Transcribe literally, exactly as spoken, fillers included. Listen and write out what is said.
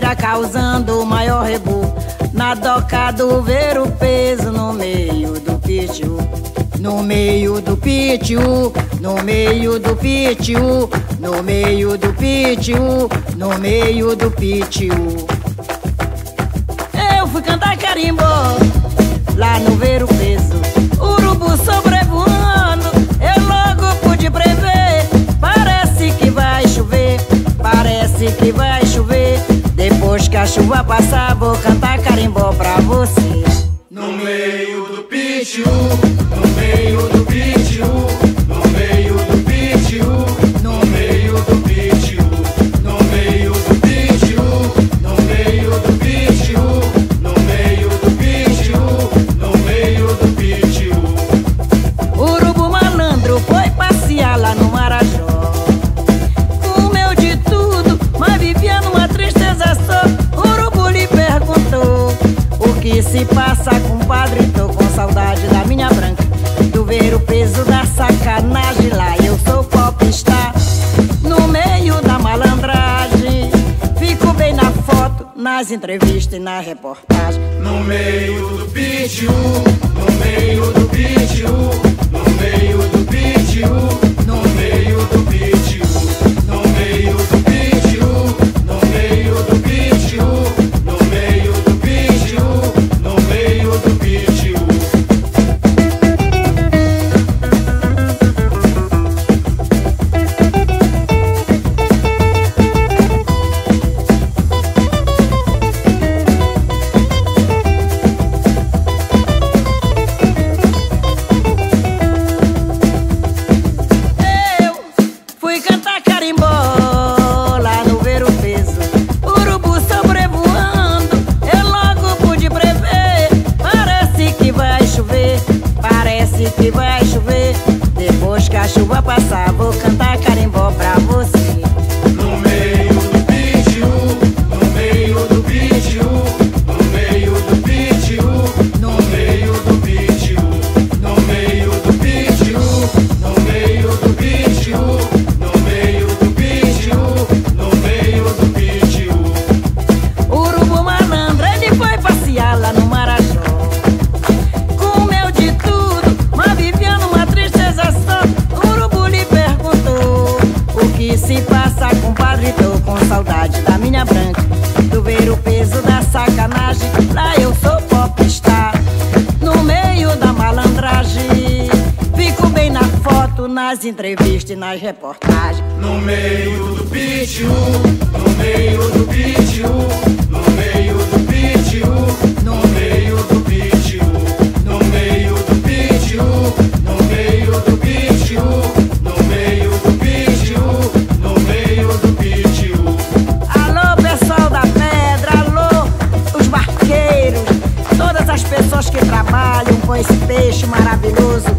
terça-feira causando o maior rebu. Na doca do ver o peso no meio do pitiu. No meio do pitiu, no meio do pitiu, no meio do pitiu, no meio do pitiu. Eu fui cantar carimbó lá no ver o peso. Urubu sobrevoando, eu logo pude prever. Parece que vai chover, parece que vai chover. Depois que a chuva passar, vou cantar carimbó pra você. No meio do pitiu, no meio do pitiu, no meio do pitiu, no meio do pitiu, no meio do pitiu, no meio do pitiu, no meio do pitiu, no meio do pitiu. Urubu malandro foi passear lá no Marajó. Comeu de tudo, mas vivia numa tristeza só. Urubu lhe perguntou: o que se passa, compadre? Tô com saudade da minha branca, do ver o peso da sacanagem. Lá eu sou popstar, no meio da malandragem. Fico bem na foto, nas entrevistas e na reportagem. No meio do pitiu, no meio do pitiu, no meio do pitiu, no meio do pitiu, no meio do pitiu, no meio do pitiu, no meio do pitiu, no meio do pitiu. Que vai chover, depois que a chuva passar, vou cantar carimbó pra você. No meio do pitiu, no meio do pitiu, no meio do pitiu, no meio do pitiu, no meio do pitiu, no meio do pitiu, no meio do pitiu, no meio do pitiu. Urubu malandro, ele foi passear lá no Marajó. Se passa, compadre, tô com saudade da minha branca, do ver o peso da sacanagem. Lá eu sou popstar, no meio da malandragem. Fico bem na foto, nas entrevistas e nas reportagens. No meio do pitiu, no meio do pitiu, no meio do pitiu, no meio do pitiu, no meio do pitiu, no meio do pitiu, no meio do pitiu, no meio do pitiu. Alô, pessoal da pedra, alô, os barqueiros, todas as pessoas que trabalham com esse peixe maravilhoso.